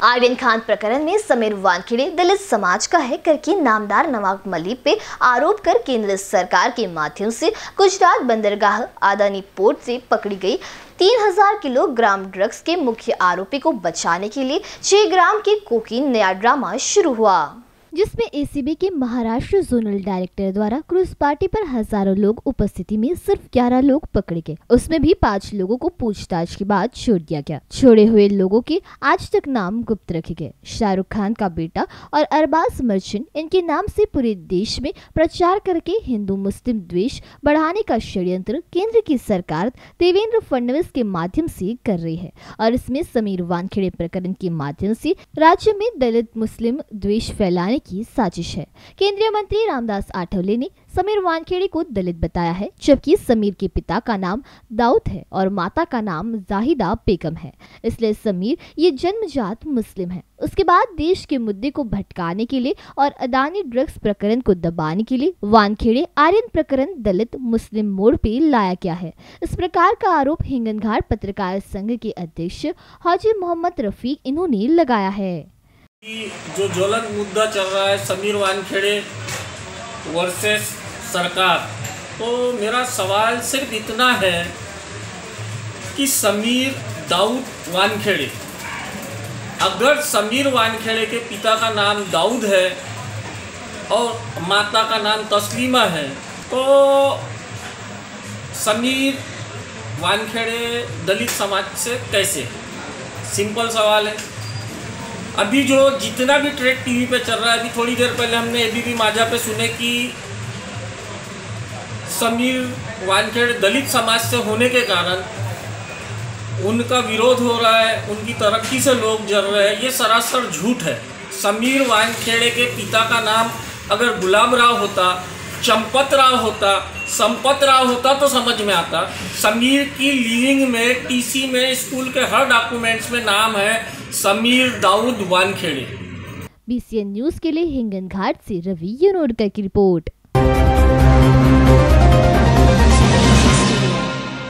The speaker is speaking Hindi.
आर्यन खान प्रकरण में समीर वानखेड़े दलित समाज का है करके नामदार नवाब मलिक पे आरोप कर केंद्र सरकार के माध्यम से गुजरात बंदरगाह अदानी पोर्ट से पकड़ी गई 3000 किलोग्राम ड्रग्स के मुख्य आरोपी को बचाने के लिए 6 ग्राम की कोकीन नया ड्रामा शुरू हुआ, जिसमें एसीबी के महाराष्ट्र जोनल डायरेक्टर द्वारा क्रूज पार्टी पर हजारों लोग उपस्थिति में सिर्फ 11 लोग पकड़े गए। उसमें भी 5 लोगों को पूछताछ के बाद छोड़ दिया गया। छोड़े हुए लोगों के आज तक नाम गुप्त रखे गए। शाहरुख खान का बेटा और अरबाज मर्चेंट इनके नाम से पूरे देश में प्रचार करके हिंदू मुस्लिम द्वेष बढ़ाने का षड्यंत्र केंद्र की सरकार देवेंद्र फडणवीस के माध्यम से कर रही है और इसमें समीर वानखेड़े प्रकरण के माध्यम से राज्य में दलित मुस्लिम द्वेष फैलाने की साजिश है। केंद्रीय मंत्री रामदास आठवले ने समीर वानखेड़े को दलित बताया है, जबकि समीर के पिता का नाम दाऊद है और माता का नाम जाहिदा बेगम है, इसलिए समीर ये जन्मजात मुस्लिम है। उसके बाद देश के मुद्दे को भटकाने के लिए और अदानी ड्रग्स प्रकरण को दबाने के लिए वानखेड़े आर्यन प्रकरण दलित मुस्लिम मोड़ पे लाया गया है। इस प्रकार का आरोप हिंगनघाट पत्रकार संघ के अध्यक्ष हाजी मोहम्मद रफीक इन्होंने लगाया है। जो ज्वलंत मुद्दा चल रहा है समीर वानखेड़े वर्सेस सरकार, तो मेरा सवाल सिर्फ इतना है कि समीर दाऊद वानखेड़े, अगर समीर वानखेड़े के पिता का नाम दाऊद है और माता का नाम तस्लीमा है, तो समीर वानखेड़े दलित समाज से कैसे? सिंपल सवाल है। अभी जो जितना भी ट्रैक टीवी पे चल रहा है, अभी थोड़ी देर पहले हमने एबीपी माझा पे सुने कि समीर वानखेड़े दलित समाज से होने के कारण उनका विरोध हो रहा है, उनकी तरक्की से लोग जल रहे हैं। ये सरासर झूठ है। समीर वानखेड़े के पिता का नाम अगर गुलाम राव होता, चंपत राव होता, संपत राव होता तो समझ में आता। समीर की लिविंग में, टीसी में, स्कूल के हर डॉक्यूमेंट्स में नाम है समीर दाऊद वानखेड़े। BCN न्यूज के लिए हिंगनघाट से रवि यनोडकर की रिपोर्ट।